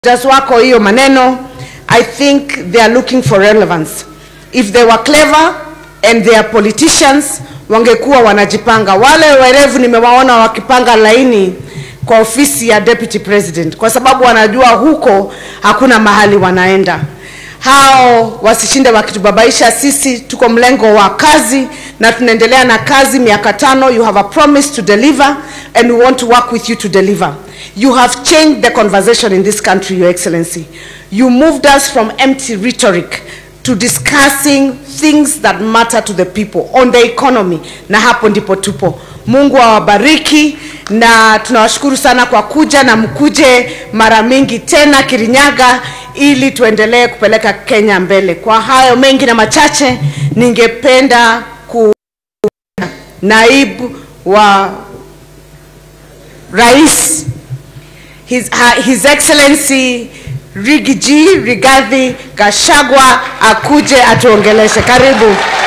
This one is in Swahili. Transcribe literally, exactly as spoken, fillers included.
Just wako hiyo maneno, I think they are looking for relevance. If they were clever and they are politicians, wangekuwa wanajipanga. Wale werevu nimewaona wakipanga laini kwa ofisi ya deputy president, kwa sababu wanajua huko hakuna mahali wanaenda. Hao wasishinde wakitubabaisha. Sisi tuko mlengo wa kazi na tunaendelea na kazi miaka tano. You have a promise to deliver and we want to work with you to deliver. You have changed the conversation in this country, Your Excellency. You moved us from empty rhetoric to discussing things that matter to the people on the economy, na hapo ndipo tupo. Mungu awabariki na tunawashukuru sana kwa kuja, na mkuje mara mingi tena Kirinyaga ili tuendelee kupeleka Kenya mbele. Kwa hayo mengi na machache, ningependa ku naibu wa Rais His, uh, His Excellency Rigiji Rigathi Gachagua akuje atuongeleshe. Karibu.